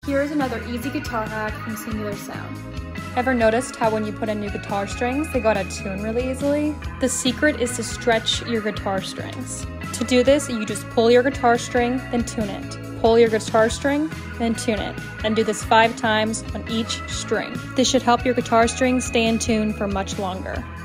Here is another easy guitar hack from Singular Sound. Ever noticed how when you put in new guitar strings, they go out of tune really easily? The secret is to stretch your guitar strings. To do this, you just pull your guitar string, then tune it. Pull your guitar string, then tune it. And do this 5 times on each string. This should help your guitar strings stay in tune for much longer.